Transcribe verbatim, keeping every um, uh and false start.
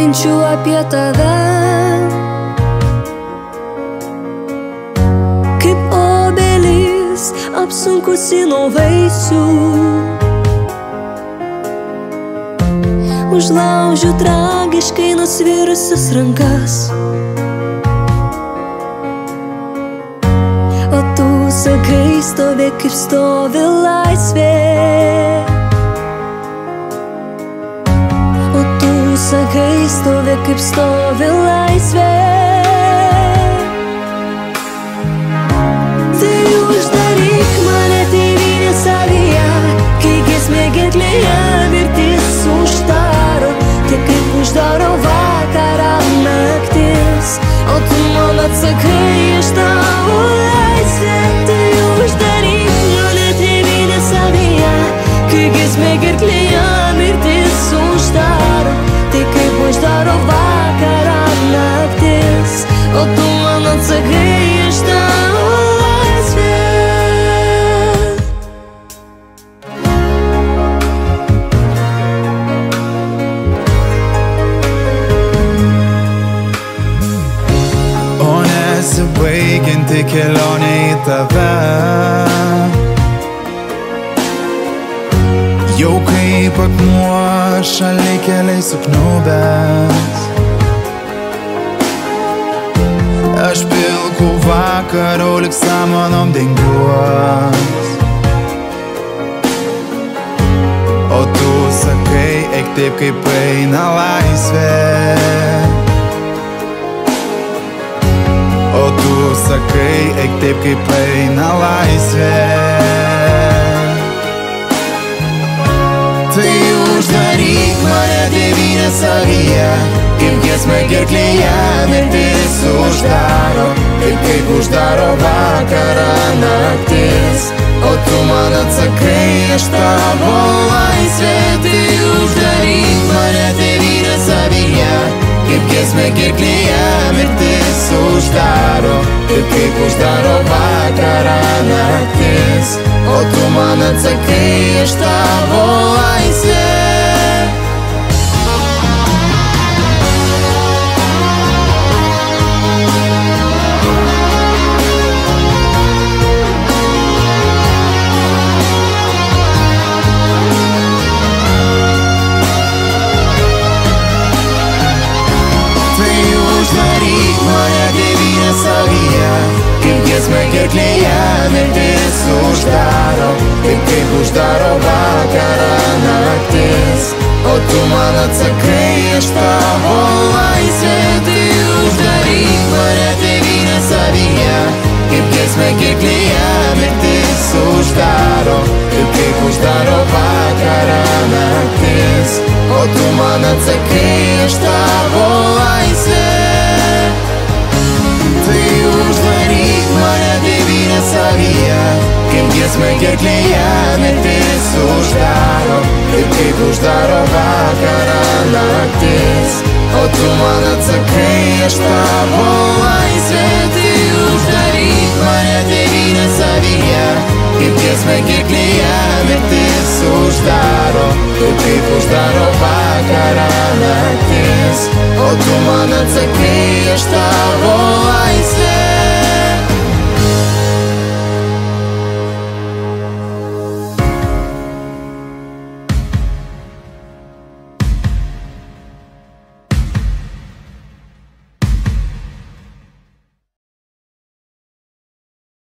minčių apie tave, kaip obelis apsunkusi nuo vaisių. Užlaužiu tragiškai nusvirusius rankas, o tu sakai, stovėk kaip stovi laisvė. O tu sakai, stovėk kaip stovi laisvė. Tai uždaryk mane tėvynės savyje, kai giesmė gerklėje mirtis uždaro. Tai kaip uždaro vakarą naktis, o tu man atsakai, aš tavo laisvė. Tai uždaryk mane tėvynės savyje, kai giesmė gerklėje mirtis uždaro. Tai kaip uždaro vakarą naktis, o tu man atsakai, aš tavo laisvė. Nesibaigianti kelionė į tave, jau kaip akmuo šalikeliai sukniubęs. Aš pilku vakarų lyg samanom dengiuos, o tu sakai, eik taip kaip eina laisvė. O tu sakai, eik taip kaip eina laisvė. Tai uždaryk mane tėvynės savyje, kaip giesmė gerklėje mirtis uždaro. Taip kaip uždaro vakarą naktis, o tu man atsakai, aš tavo laisvė. Tai uždaryk mane tėvynės savyje, kaip giesmė gerklėje mirtis uždaro. Taip kaip uždaro vakarą naktis, o tu man atsakai, aš tavo laisvė. Uždaryk mane tėvynės savyje, kaip giesmė gerklėje mirtis uždaro. Taip kaip uždaro vakarą naktis, o tu man atsakai, aš tavo laisvė. Tai uždaryk mane tėvynės savyje, kaip giesmė gerklėje mirtis uždaro. Taip kaip uždaro vakarą naktis, o tu man atsakai, aš tavo laisvė. Tai uždaryk mane tėvynės savyje, kaip giesmė gerklėje mirtis uždaro. Taip kaip uždaro vakarą naktis, o tu man atsakai, aš tavo laisvė. Tai uždaryk mane tėvynės savyje, kaip giesmė gerklėje mirtis uždaro. Taip kaip uždaro vakarą naktis, o tu man atsakai, aš tavo